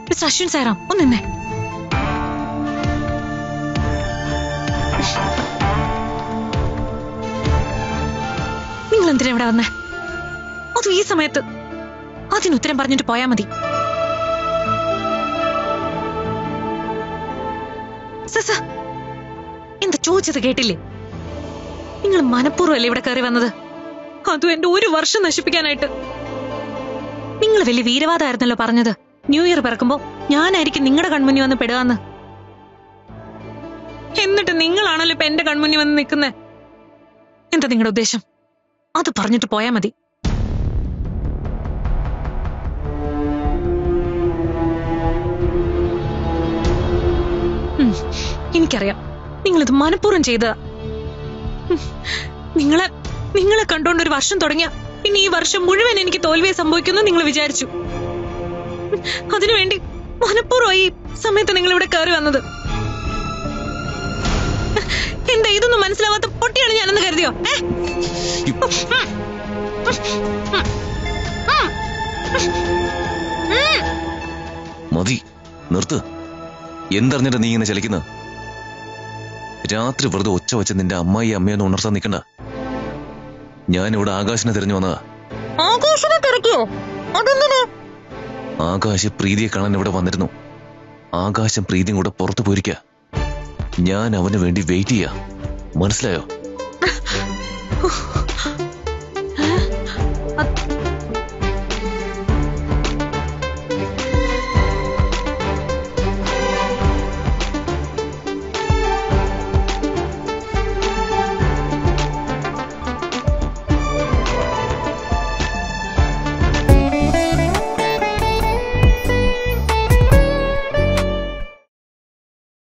Mister Ashwin സാറാം ഒന്ന് നിന്നേ. നിങ്ങൾ എന്തിനാ ഇവിടെ വന്നേ? അതും ഈ സമയത്ത്? അതിനുത്തരം പറഞ്ഞിട്ട് പോയാ മതി. എന്താ ചോദിച്ചത് കേട്ടില്ലേ? നിങ്ങൾ മനഃപൂർവ്വമല്ലേ ഇവിടെ കയറി വന്നത്? അതും എന്റെ 1 വർഷം നശിപ്പിക്കാനായിട്ട്. നിങ്ങൾ വലിയ വീരവാദമായിരുന്നല്ലോ പറഞ്ഞത്. ന്യൂ ഇയർ പിറക്കുമ്പോ ഞാനായിരിക്കും നിങ്ങളുടെ കൺമുന്നിൽ വന്ന് പെടുകയെന്ന്. എന്നിട്ട് നിങ്ങളാണല്ലോ ഇപ്പൊ എന്റെ കൺമുന്നിൽ വന്ന് നിൽക്കുന്നേ. എന്താ നിങ്ങളുടെ ഉദ്ദേശം? അത് പറഞ്ഞിട്ട് പോയാ മതി. എനിക്കറിയാം നിങ്ങളിത് മനഃപൂർവ്വം ചെയ്തതാ. നിങ്ങളെ കണ്ടോണ്ട് 1 വർഷം തുടങ്ങിയ പിന്നെ ഈ വർഷം മുഴുവൻ എനിക്ക് തോൽവിയെ സംഭവിക്കുന്നു നിങ്ങൾ വിചാരിച്ചു. അതിനുവേണ്ടി മനഃപൂർവ്വം ഈ സമയത്ത് നിങ്ങൾ ഇവിടെ കയറി വന്നത്. എന്താ ഇതൊന്നും മനസ്സിലാവാത്ത പൊട്ടിയാണ് ഞാനെന്ന് കരുതിയോ? മതി, നിർത്ത്. എന്തറിഞ്ഞിട്ട് നീ ഇങ്ങനെ ചലിക്കുന്ന? രാത്രി വെറുതെ ഒച്ച വെച്ച് നിന്റെ അമ്മായി അമ്മയൊന്നും ഉണർത്താൻ നിൽക്കണ്ട. ഞാനിവിടെ ആകാശിനെ തിരഞ്ഞു വന്നതാ. ആകാശിനെ തിരക്കിയോ? അതെന്തിനാ? ആകാശ് പ്രീതിയെ കാണാൻ ഇവിടെ വന്നിരുന്നു. ആകാശം പ്രീതിയും കൂടെ പുറത്തു പോയിരിക്ക. ഞാൻ അവന് വേണ്ടി വെയിറ്റ് ചെയ്യാ. മനസ്സിലായോ?